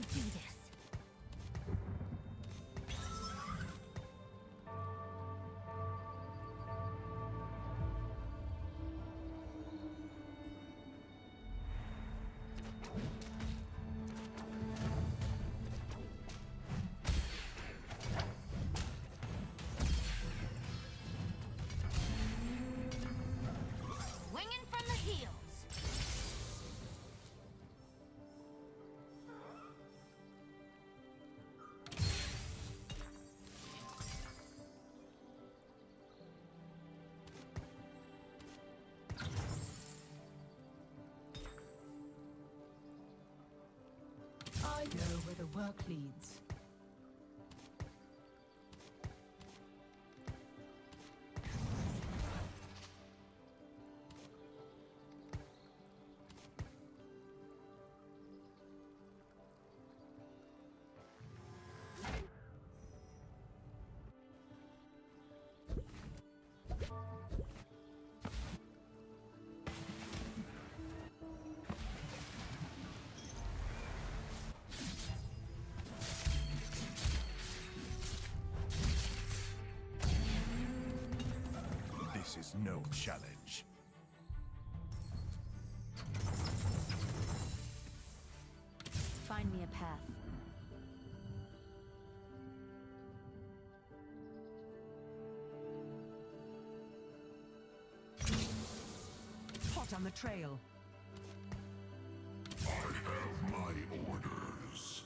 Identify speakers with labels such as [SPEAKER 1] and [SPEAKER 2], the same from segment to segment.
[SPEAKER 1] do this. Swinging from the heels.
[SPEAKER 2] I go where the work leads.
[SPEAKER 3] This is no challenge.
[SPEAKER 1] Find me a path.
[SPEAKER 2] Hot on the trail.
[SPEAKER 4] I have my orders.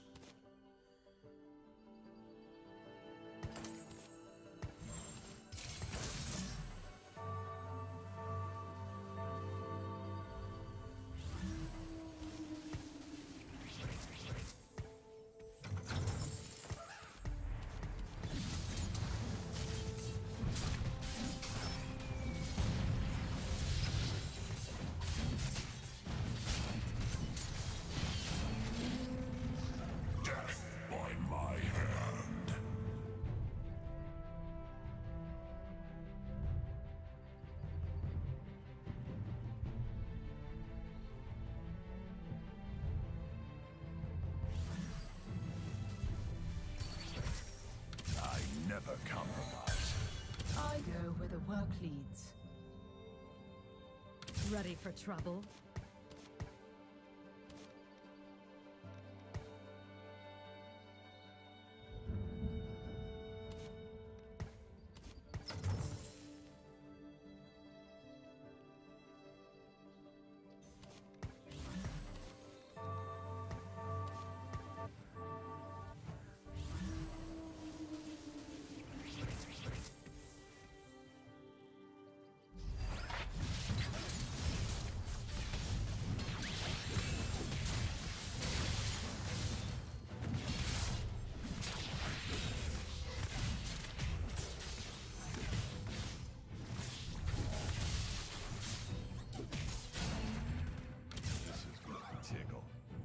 [SPEAKER 4] Death by my hand.
[SPEAKER 3] I never compromise.
[SPEAKER 2] I go where the work leads.
[SPEAKER 1] Ready for trouble?
[SPEAKER 3] This is gonna tickle.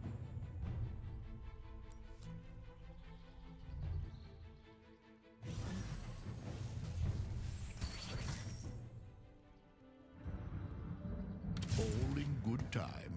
[SPEAKER 3] All in good time.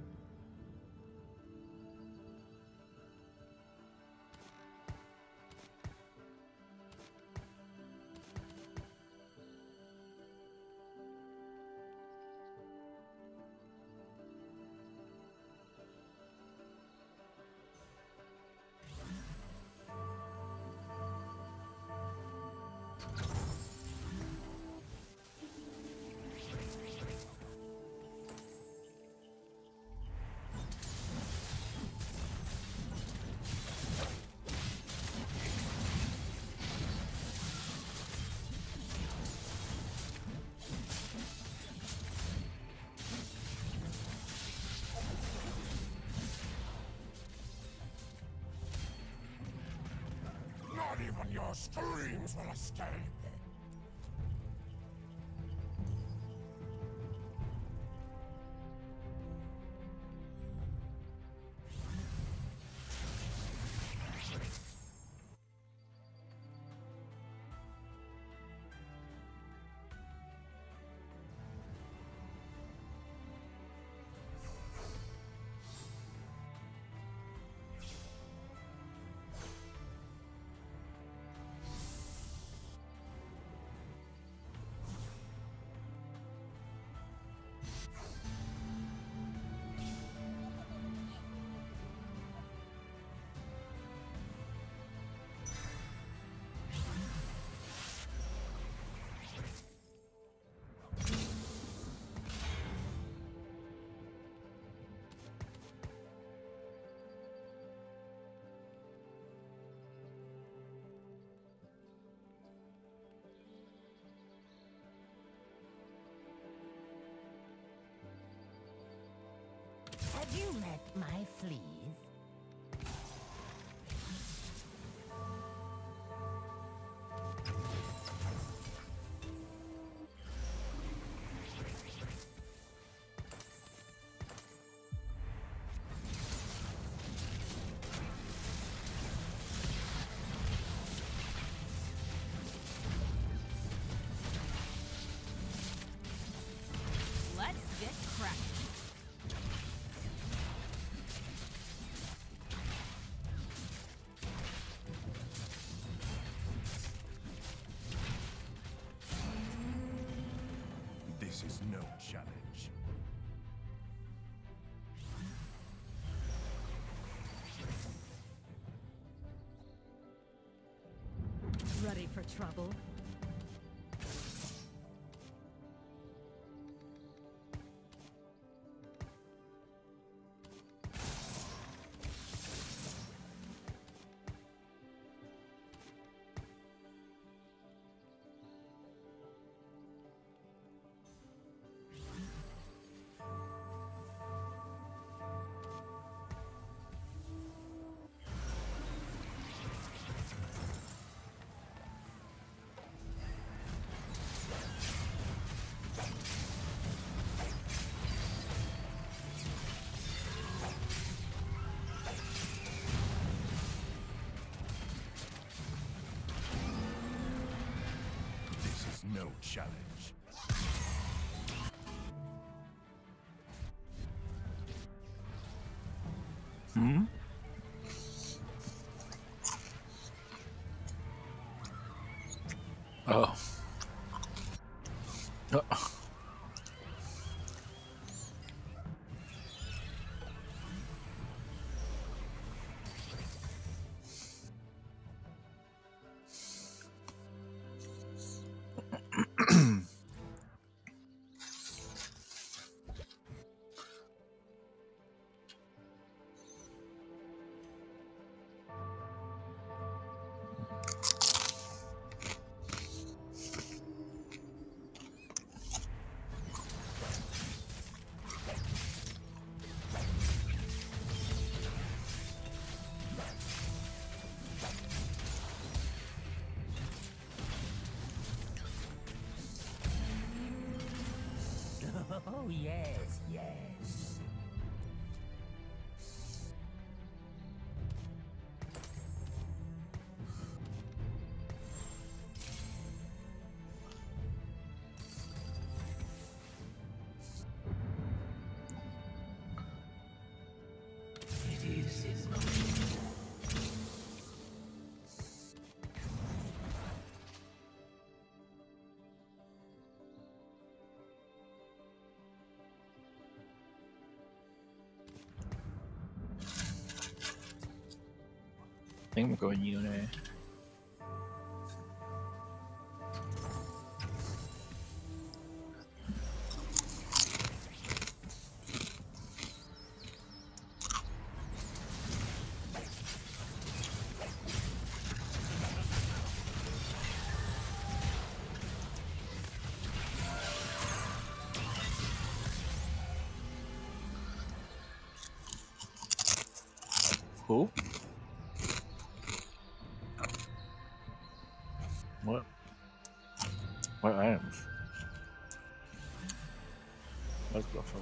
[SPEAKER 4] Not even your screams will escape.
[SPEAKER 5] Would you let my fleas?
[SPEAKER 1] Let's get cracking.
[SPEAKER 3] This is no challenge.
[SPEAKER 1] Ready for trouble?
[SPEAKER 3] This is no challenge.
[SPEAKER 6] Oh.
[SPEAKER 5] Oh, yes, yes. It is in motion.
[SPEAKER 6] I think I'm going Yune. Who? What? What items? Let's go for.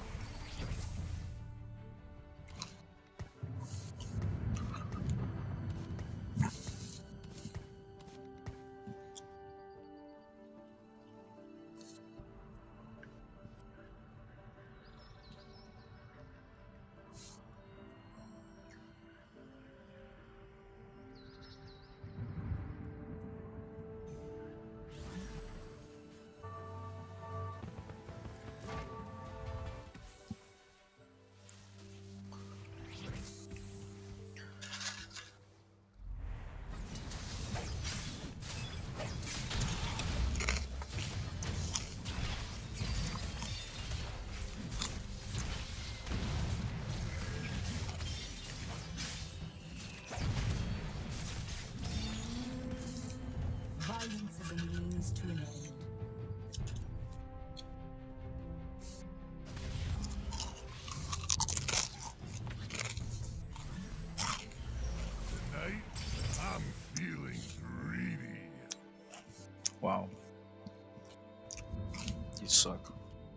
[SPEAKER 6] suck.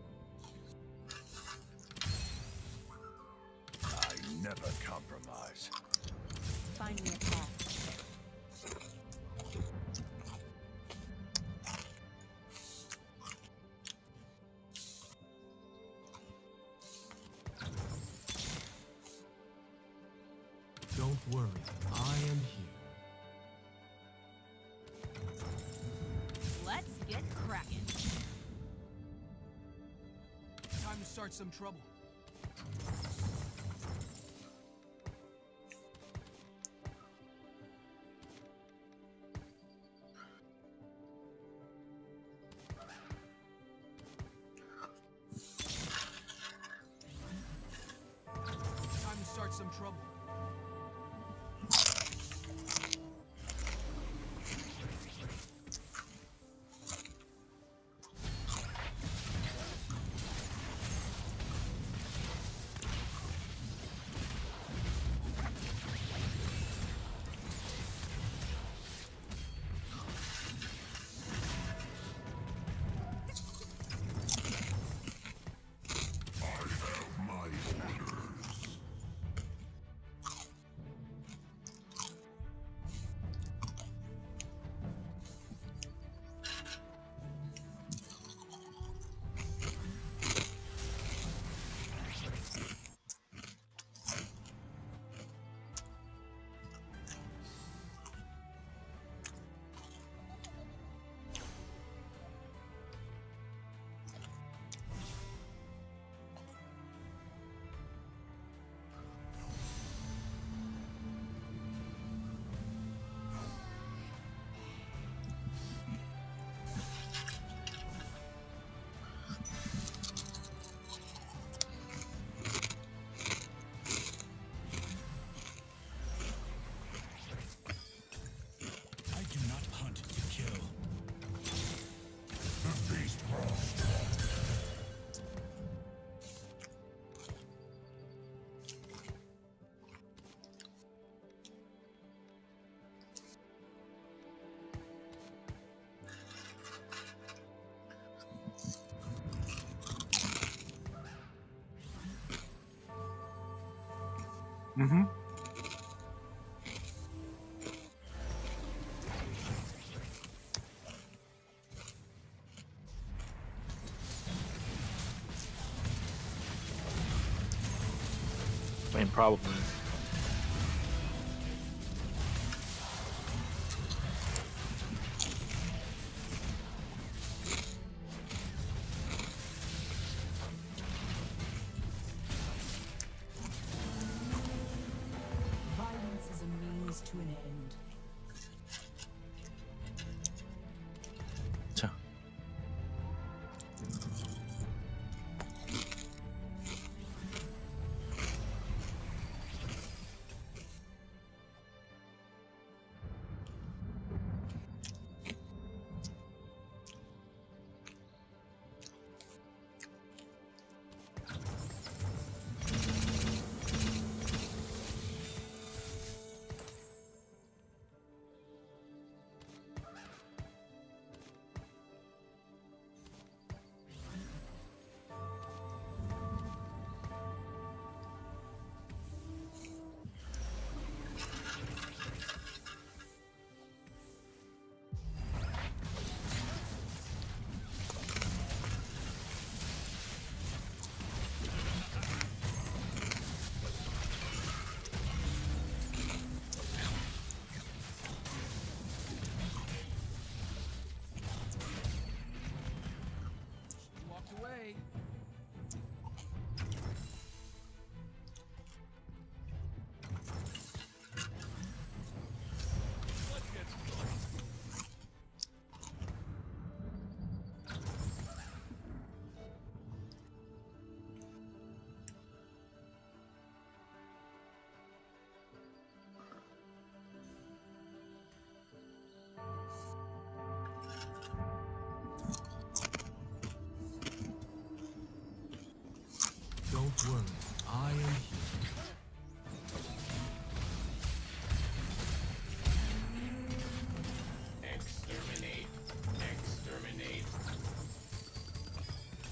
[SPEAKER 3] I never compromise.
[SPEAKER 1] Find me a path.
[SPEAKER 7] Don't worry, I am here.
[SPEAKER 1] Let's get cracking.
[SPEAKER 8] Time to start some trouble. Time to start some trouble.
[SPEAKER 3] I do not hunt to kill.
[SPEAKER 4] The beast grows strong.
[SPEAKER 6] Mm-hmm. I mean, probably.
[SPEAKER 2] Violence is a means to an end.
[SPEAKER 6] Tja.
[SPEAKER 8] Walked away.
[SPEAKER 7] Don't worry, I am here.
[SPEAKER 5] Exterminate. Exterminate.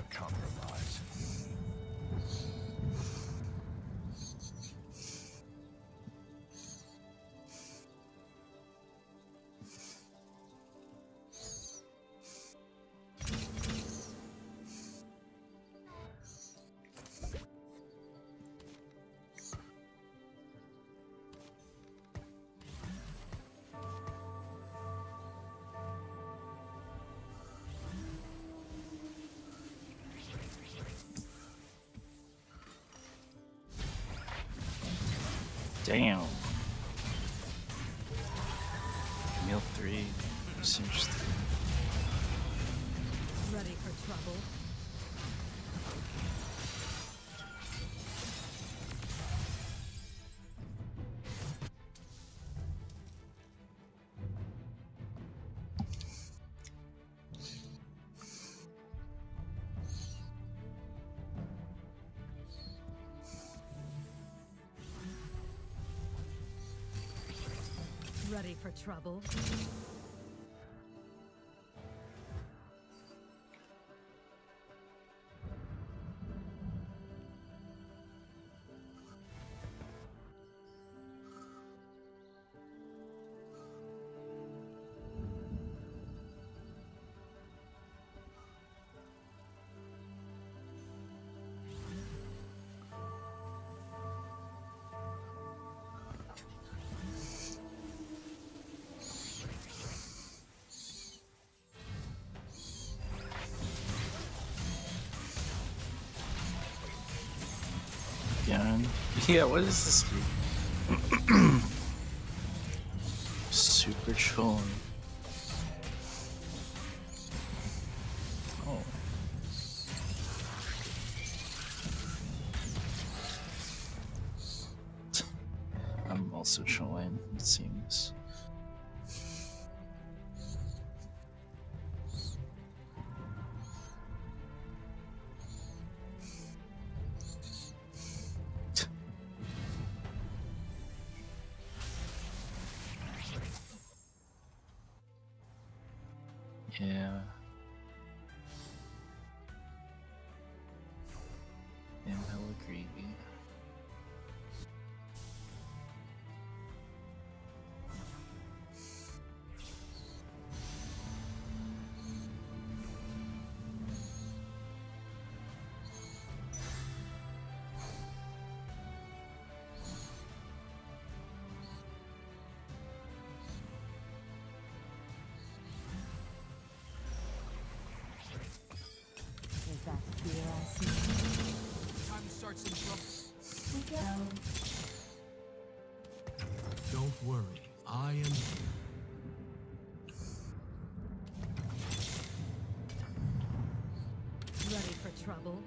[SPEAKER 3] compromise.
[SPEAKER 6] Damn. Meal 3. That's interesting.
[SPEAKER 2] Ready for trouble? Ready for trouble?
[SPEAKER 6] Yeah, what is this? Super trolling. Oh. I'm also trolling, it seems. Yeah. I'm hella greedy.
[SPEAKER 2] Is that fear I see?
[SPEAKER 8] Time to start some trouble.
[SPEAKER 7] Don't worry, I am here.
[SPEAKER 2] Ready for trouble?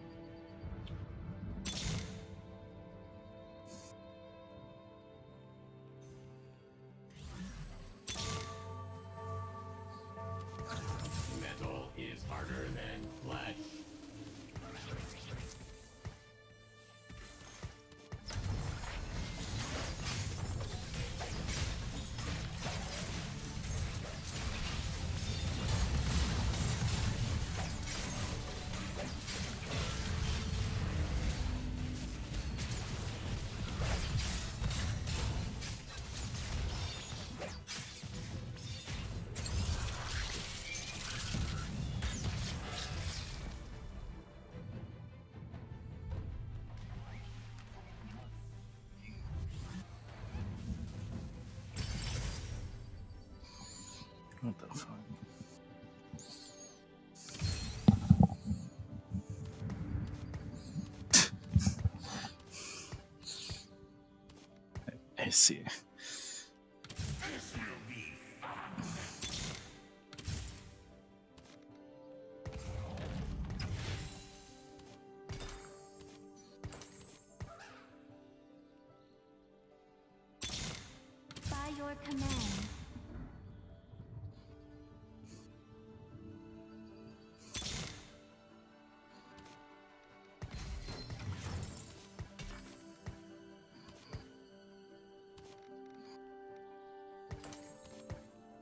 [SPEAKER 9] Metal is harder than flesh.
[SPEAKER 6] What the fuck? I see.
[SPEAKER 1] By your command.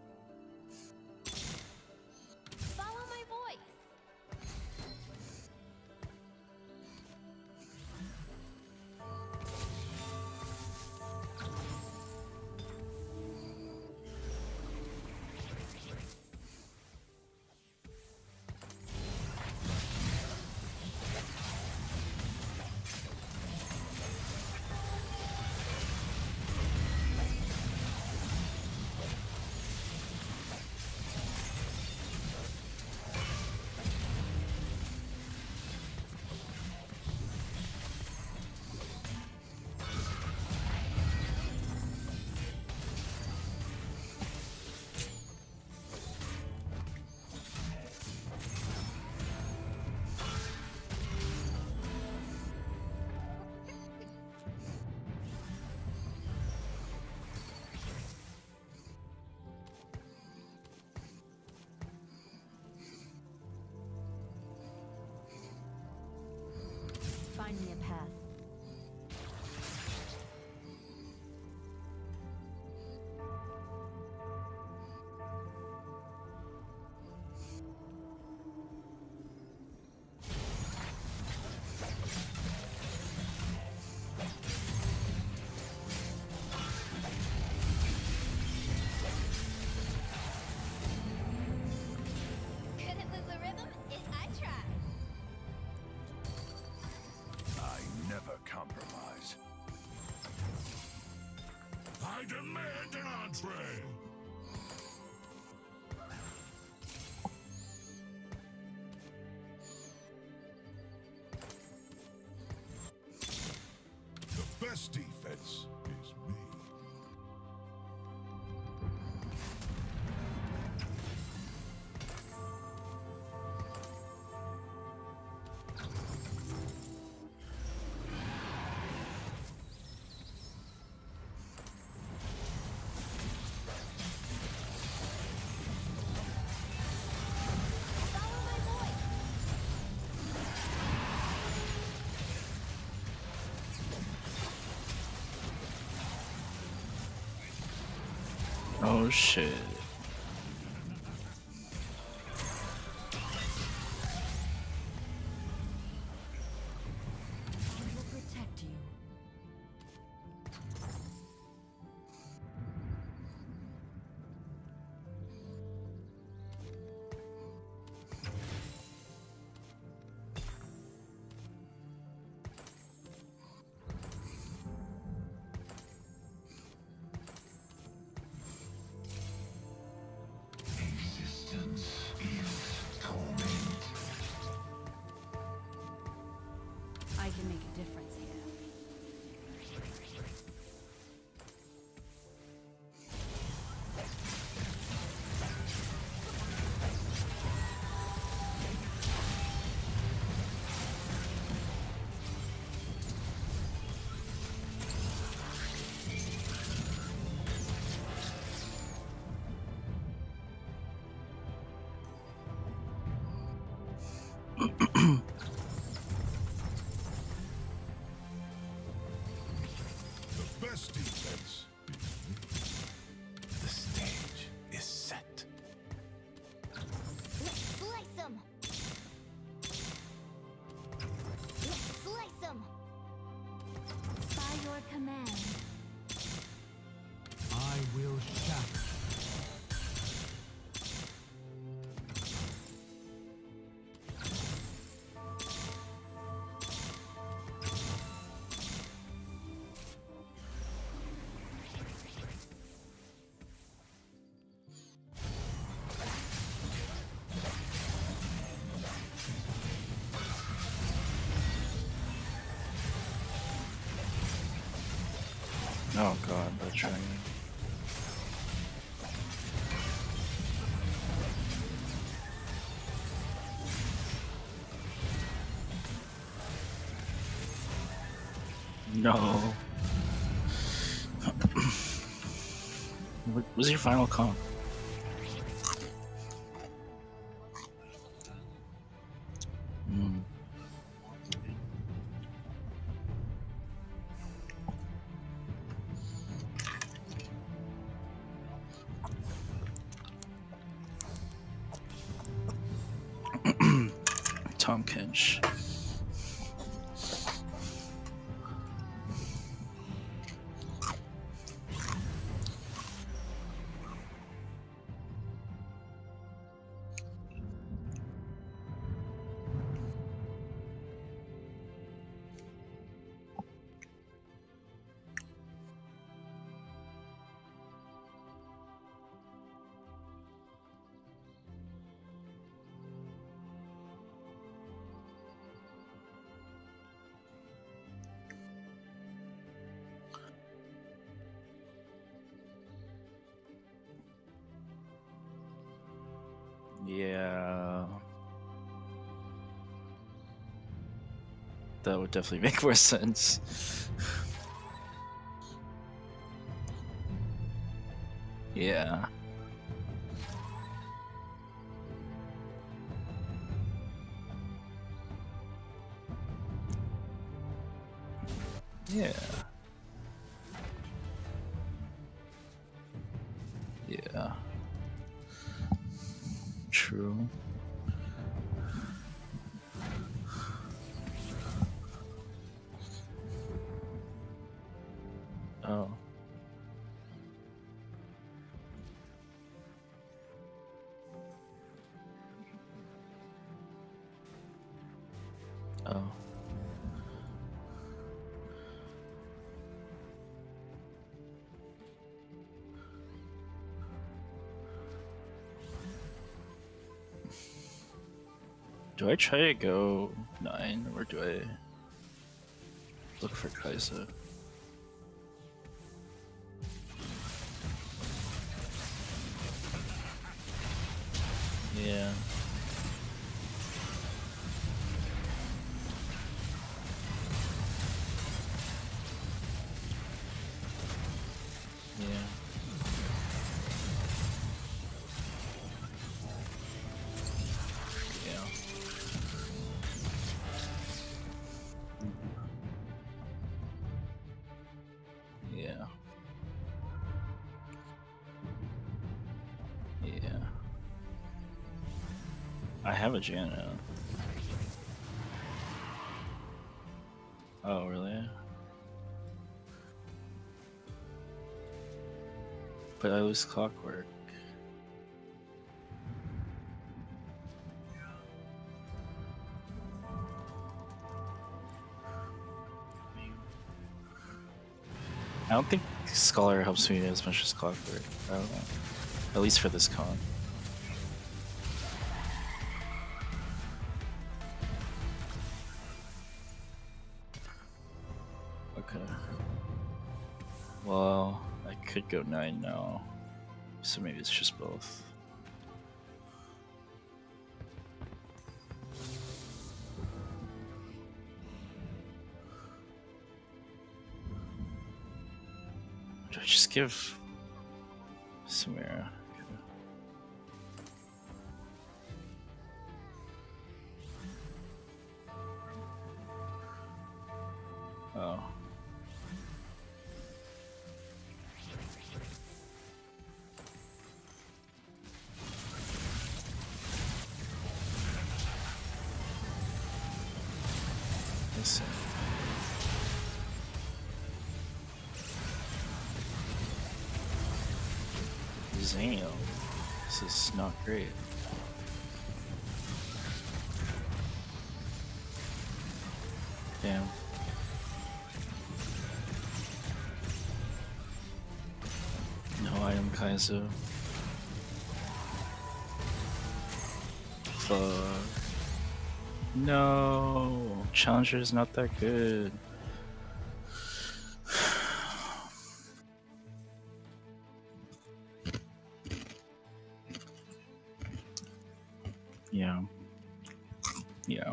[SPEAKER 1] Follow my voice.
[SPEAKER 6] Oh shit.
[SPEAKER 2] I will protect you.
[SPEAKER 1] I can make a difference here.
[SPEAKER 4] The best defense. The stage is set.
[SPEAKER 1] Let's slice them. Let's slice them. By your command.
[SPEAKER 7] I will shatter.
[SPEAKER 6] Oh god, the dragon. No. What was your final comp? Tom Kench. Yeah. That would definitely make more sense. Yeah. Yeah. Yeah. True. Oh. Oh. Do I try to go 9 or do I look for Kai'Sa? Yeah. Yeah. Yeah. Yeah. I have a Janet. Oh, really? But I lose clockwork. I don't think Scholar helps me as much as clockwork. I don't know. At least for this con. Okay. Well, I could go 9 now. So maybe it's just both. Do I just give Samira? Okay. Oh. Listen. Damn, this is not great. Damn. No item Kaizo. Fuck. No, Challenger's not that good. Yeah. Yeah.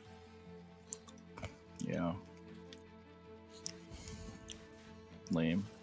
[SPEAKER 6] Yeah. Lame.